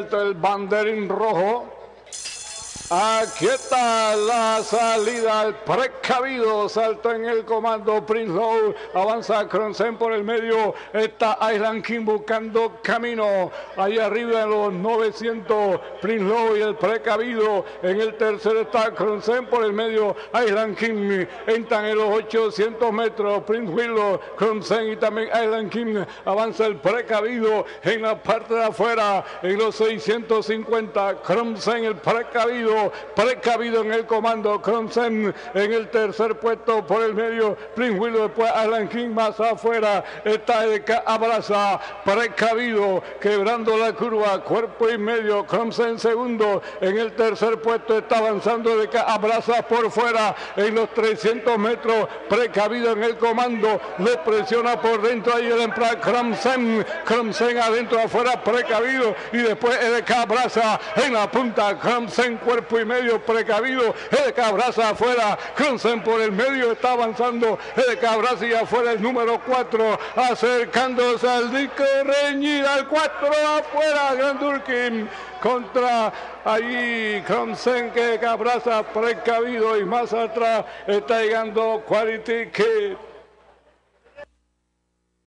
siente el banderín rojo. Aquí está la salida, el precavido, salto en el comando Prince Low, avanza Cronsen por el medio, está Island King buscando camino, ahí arriba en los 900, Prince Low y el precavido, en el tercero está Cronsen por el medio, Island King, entran en los 800 metros, Prince Willow, Cronsen y también Island King, avanza el precavido en la parte de afuera, en los 650, Cronsen el precavido en el comando, Cronsen en el tercer puesto por el medio, Prince Willow, después Alan King más afuera, está el que abraza, precavido, quebrando la curva, cuerpo y medio, Cronsen segundo, en el tercer puesto está avanzando el que abraza por fuera, en los 300 metros, precavido en el comando, lo presiona por dentro, ahí el emplea Cronsen adentro, afuera, precavido, y después el que abraza en la punta, Cronsen cuerpo y medio, precavido, el que abraza afuera, Cronsen por el medio, está avanzando, el que abraza y afuera el número 4, acercándose al disco, reñida al 4 afuera, Grandurkin contra allí Cronsen que abraza precavido y más atrás está llegando Quality Kid.